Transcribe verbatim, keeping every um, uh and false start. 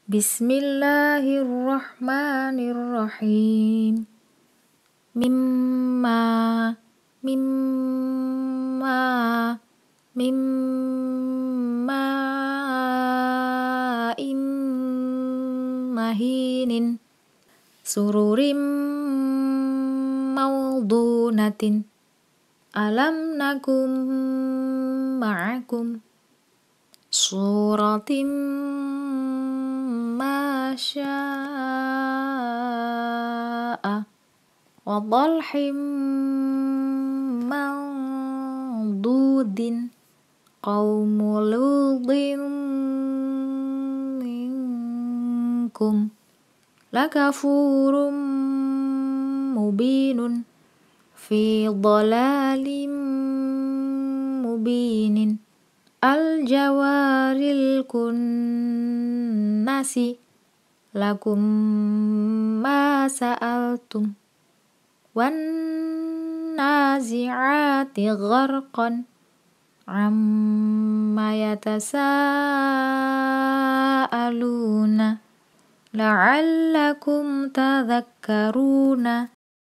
Bismillahirrahmanirrahim. Mimma, mimma, mimma immahinin. Sururim maudunatin. Alam nakum ma'akum. Suratim masya'a. Wa dhalhim mandudin. Qaumuludin minkum. Lakafurum mubinun. Fi dhalalim mubinin. Al-jawaril kunnasi. Lakum ma sa'altum. Wan nazi'ati gharqan. Amma yatasa'aluna. La'allakum tadhakkaruna.